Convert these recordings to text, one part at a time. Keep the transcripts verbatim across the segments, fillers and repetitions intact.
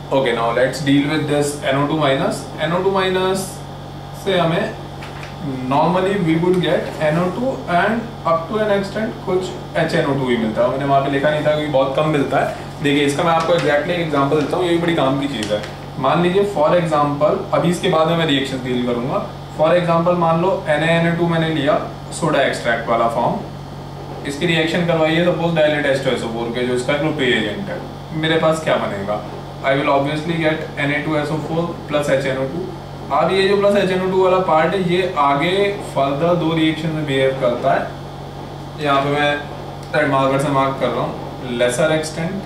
Okay now let's deal with this N O two minus. N O two minus से हमें normally we would get N O two and up to an extent कुछ H N O two भी मिलता है। मैंने वहाँ पे लिखा नहीं था क्योंकि बहुत कम मिलता है। देखिए इसका मैं आपको एक्जैक्टली एक एग्जांपल देता हूँ, ये भी बड़ी काम की चीज़ है। मान लीजिए फॉर एग्जांपल, अभी इसके बाद में मैं रिएक्शन डील करूँगा। फॉर एग्जांपल मान लो N A N A two मैंने लिया सोडा एक्सट्रैक्ट वाला फॉर्म, इसकी रिएक्शन करवाइए suppose dilute H two S O four के जो इसका ग्रुप रिएजेंट है। मेरे पास क्या बनेगा? I will obviously get N A two S O four plus H N O two. अब ये जो plus H N O two वाला पार्ट है ये आगे फर्दर दो रिएक्शन में बिहेव करता है। यहाँ पे मैं रेड मार्कर से मार्क कर रहा हूँ, lesser extent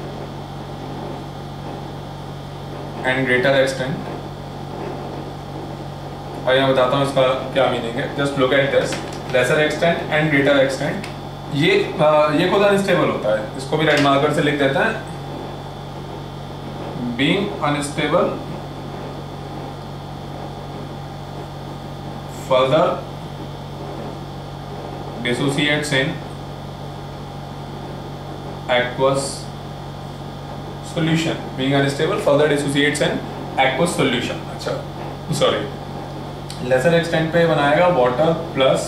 and greater extent. और यहाँ बताता हूँ इसका क्या मीनिंग है। Just look at this, lesser extent and greater extent. ये आ, ये खुद अनस्टेबल होता है, इसको भी रेड मार्कर से लिख देता है। Being unstable further dissociates in aqueous solution. Being unstable further dissociates in aqueous solution. अच्छा सॉरी, लेसर एक्सटेंट पे बनाएगा water plus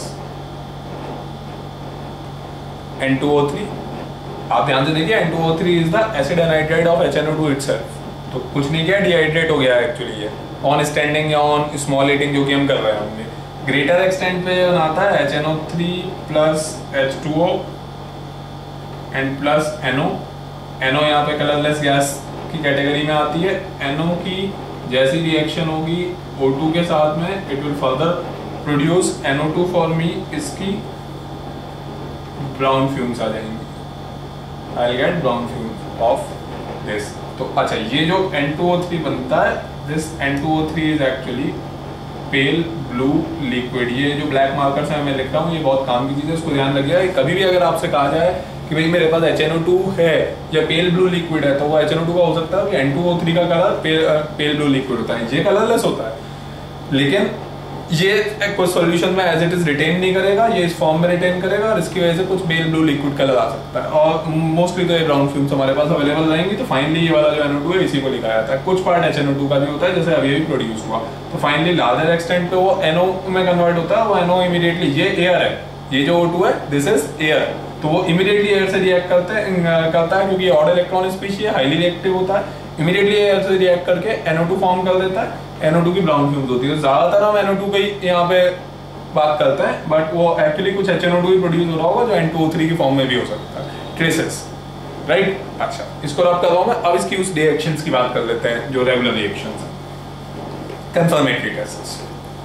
N two O three. आप ध्यान से देखिए N two O three is the acid anhydride of H N O two itself. तो कुछ नहीं किया, डिहाइड्रेट हो गया एक्चुअली ये ऑन स्टैंडिंग या ऑन स्मॉल हीटिंग जो कि हम कर रहे होंगे। ग्रेटर एक्सटेंट पे बनाता है H N O three plus H two O and plus N O. N O यहाँ पे कलरलेस गैस की कैटेगरी में आती है। एन ओ की जैसी रिएक्शन होगी ओ टू के साथ में it will further produce N O two for me, इसकी ब्राउन फ्यूम्स आ जाएंगी। I will get brown fumes of this. तो अच्छा ये जो एन टू ओ थ्री बनता है, this N two O three is actually pale blue liquid. ये जो ब्लैक मार्कर से मैं लिख रहा हूँ ये बहुत काम की चीज़ है, इसको ध्यान रखिएगा। कभी भी अगर आपसे कहा जाए कि भाई मेरे पास एच एन ओ टू है या पेल ब्लू लिक्विड है, तो वो एच एन ओ टू का हो सकता है कि एन टू ओ थ्री का colour pale pale blue liquid होता है, ये कलरलेस होता है। लेकिन ये कुछ सॉल्यूशन में एज इट इज रिटेन नहीं करेगा, ये इस फॉर्म में रिटेन करेगा और इसकी वजह से कुछ पेल ब्लू लिक्विड कलर आ सकता है। और मोस्टली तो ये ब्राउन फ्यूम्स हमारे पास अवेलेबल रहेंगी। तो फाइनली ये वाला जो एन ओ टू है इसी को लिखा जाता है। कुछ part H N O two का भी होता है जैसे अभी भी प्रोड्यूस हुआ। तो फाइनली लार्जर एक्सटेंट पे वो एन ओ में कन्वर्ट होता है। वो एन ओ इमीडिएटली, ये एयर है, ये जो ओ टू है दिस इज एयर, तो वो इमीडिएटली एयर से रिएक्ट करते हैं करता है क्योंकि ऑड इलेक्ट्रॉन स्पीशीज है, हाईली रिएक्टिव होता है। इमीडिएटली एयर से रिएक्ट करके एन ओ टू फॉर्म कर देता है। एन ओ टू की ब्राउन फ्यूम्स होती है। ज्यादातर हम एन ओ टू का ही यहाँ पे बात करते हैं, बट वो एक्चुअली कुछ एच एन ओ टू भी प्रोड्यूस हो रहा होगा जो एन टू ओ थ्री की फॉर्म में भी हो सकता है, ट्रेसेस, राइट। अच्छा इसको रब कर रहा हूँ मैं। अब इसकी उस रिएक्शंस की बात कर लेते हैं जो रेगुलर रिएक्शंस हैं, कंफर्मेटरी टेस्ट्स।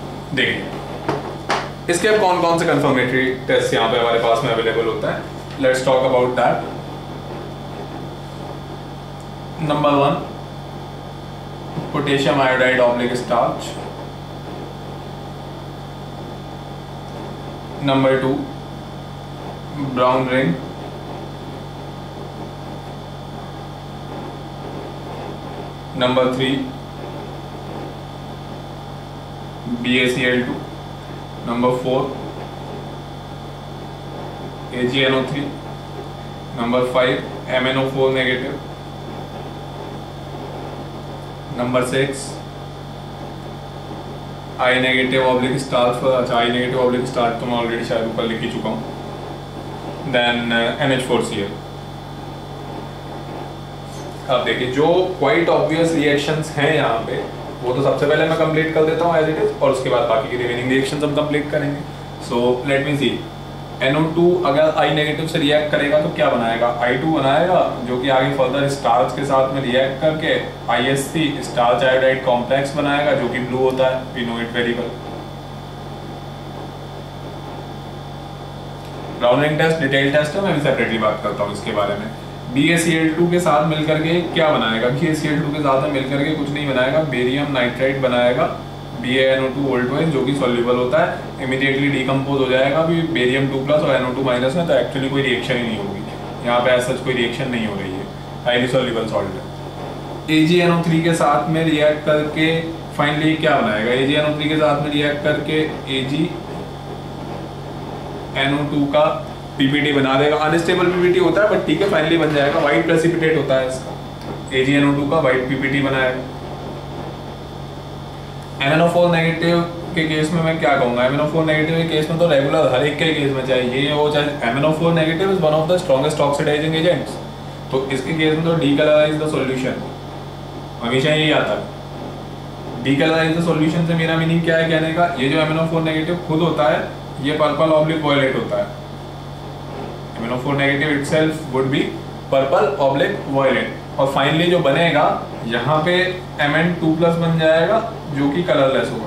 देखिए इसके अब कौन कौन से कंफर्मेटरी टेस्ट यहाँ पे हमारे पास में अवेलेबल होता है। Let's talk about that. Number one, potassium iodide oblique starch. Number two, brown ring. Number three, B A C L two. Number four, A G N O three. Number five, M N O four negative. Number six, I negative oblique starch. अच्छा I negative oblique starch तो मैं already शायद ऊपर लिख ही चुका हूँ। Then N H four C L. अब देखिए जो क्वाइट ऑब्वियस रिएक्शंस हैं यहाँ पे वो तो सबसे पहले मैं कंप्लीट कर देता हूँ एज इट इज, और उसके बाद बाकी की रिमेनिंग रिएक्शंस हम कंप्लीट करेंगे। So let me see, N O two अगर आई नेगेटिव से रिएक्ट करेगा तो क्या बनाएगा? आई टू बनाएगा जो कि आगे फर्दर स्टार्च के साथ में रिएक्ट करके I S C starch iodide complex बनाएगा जो कि ब्लू होता है, we know it very well. Brown ring test detail test है, मैं भी सेपरेटली बात करता हूँ इसके बारे में। B A C L two के साथ मिलकर के क्या बनाएगा? B A C L two के साथ में मिलकर के कुछ नहीं बनाएगा, बेरियम नाइट्राइड बनाएगा, B A N O two वोल्टवाइज जो कि सॉल्युबल होता है, इमीडिएटली डिकम्पोज हो जाएगा भी बेरियम टू प्लस और एन ओ टू माइनस में। तो एक्चुअली कोई रिएक्शन ही नहीं होगी यहाँ पे, ऐसा कोई रिएक्शन नहीं हो रही है, हाईली सॉल्युबल सॉल्ट है। ए जी एन ओ थ्री के साथ में रिएक्ट करके फाइनली क्या बनाएगा? ए जी एन ओ थ्री के साथ में रिएक्ट करके A G N O two का पी पी टी बना देगा। अनस्टेबल पी पी टी होता है बट ठीक है, फाइनली बन जाएगा। वाइट प्रेसिपिटेट होता है इसका, A G N O two का वाइट पीपीटी बनाएगा। M N O four negative के केस में मैं क्या कहूँगा, M N O four negative के केस में तो रेगुलर हर एक के केस में चाहे ये हो चाहे M N O four negative is one of the strongest oxidizing agents, तो इसके केस में तो डीकलराइज द सॉल्यूशन हमेशा यही आता है। डीकलराइज द सॉल्यूशन से मेरा मीनिंग क्या है कहने का, ये जो M N O four negative खुद होता है ये पर्पल ऑब्लिक वॉयलेट होता है। M N O four negative itself would be purple oblique violet, और फाइनली जो बनेगा यहाँ पे एम एन टू प्लस बन जाएगा जो कि कलरलेस होगा।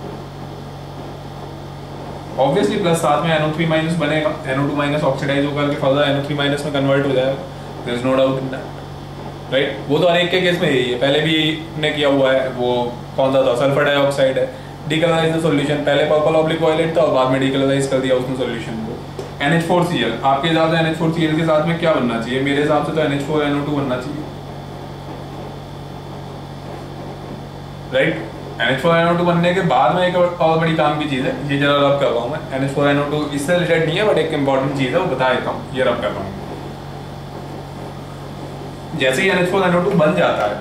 ऑब्वियसली प्लस साथ में एन ओ थ्री माइनस बनेगा, N O two minus oxidize होकर के further N O three minus में कन्वर्ट हो जाएगा, there is no doubt in that, right. वो तो हर एक के केस में यही है, पहले भी ने किया हुआ है। वो कौन सा था, सल्फर डाइऑक्साइड है, डीकलराइज द सॉल्यूशन, पहले पर्पल ऑब्लिक वॉयलेट था और बाद में डीकलराइज कर दिया उसने सॉल्यूशन को। N H four C L, आपके हिसाब से N H four C L के साथ में क्या बनना चाहिए? मेरे हिसाब से तो N H four N O two बनना चाहिए, right. N H four N O two बनने के बाद में एक और बड़ी काम की चीज़ है, ये जरा रब कर रहा हूँ मैं, N H four N O two इससे रिलेटेड नहीं है बट एक इंपॉर्टेंट चीज़ है वो बता देता हूँ, ये रब कर रहा हूँ। जैसे ही N H four N O two बन जाता है,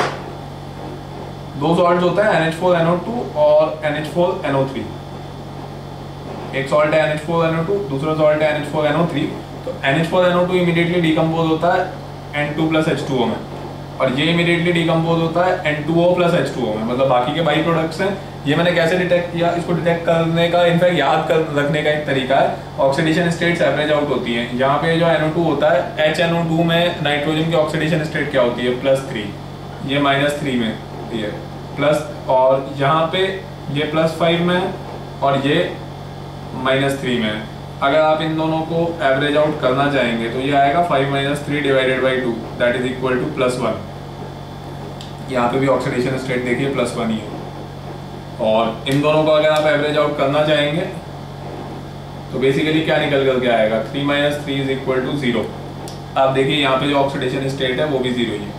दो सॉल्ट होता है N H four N O two और N H four N O three. एक सॉल्ट है N H four N O two, दूसरा सॉल्ट है N H four N O three. तो N H four N O two immediately decompose होता है N two plus H two O में, और ये इमीडिएटली डिकम्पोज होता है N two O plus H two O में, मतलब बाकी के बाई प्रोडक्ट्स हैं। ये मैंने कैसे डिटेक्ट किया, इसको डिटेक्ट करने का इनफैक्ट याद कर रखने का एक तरीका है, ऑक्सीडेशन स्टेट्स एवरेज आउट होती है। यहाँ पे जो एन ओ टू होता है, एच एन ओ टू में नाइट्रोजन की ऑक्सीडेशन स्टेट क्या होती है, प्लस थ्री, ये माइनस थ्री में होती है प्लस, और यहाँ पे ये प्लस फाइव में और ये माइनस थ्री में। अगर आप इन दोनों को एवरेज आउट करना चाहेंगे तो ये आएगा five minus three divided by two, that is equal to plus one. यहाँ पे भी ऑक्सीडेशन स्टेट देखिए प्लस वन ही है, और इन दोनों को अगर आप एवरेज आउट करना चाहेंगे तो बेसिकली क्या निकल कर के आएगा, three minus three is equal to zero. आप देखिए यहाँ पे जो ऑक्सीडेशन स्टेट है वो भी जीरो ही है।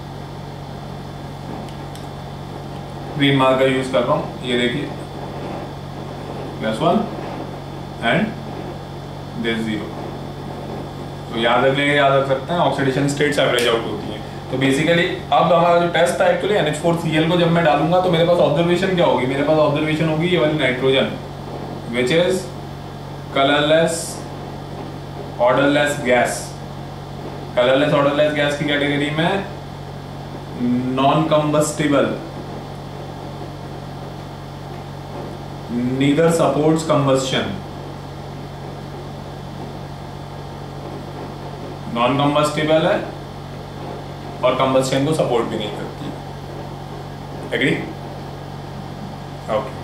ग्रीन मार्कर यूज कर रहा हूँ, ये देखिए plus one and this zero. तो याद रखने के याद रख सकते हैं ऑक्सीडेशन स्टेट्स एवरेज आउट होती है। तो बेसिकली अब हमारा जो टेस्ट था actually N H four C L को जब मैं डालूंगा तो मेरे पास ऑब्जर्वेशन क्या होगी, मेरे पास ऑब्जर्वेशन होगी ये वाली nitrogen which is colourless odourless gas. Colourless odourless gas की कैटेगरी में non combustible, neither supports combustion, non combustible है और कंबस्शन को सपोर्ट भी नहीं करती। एग्री? ओके।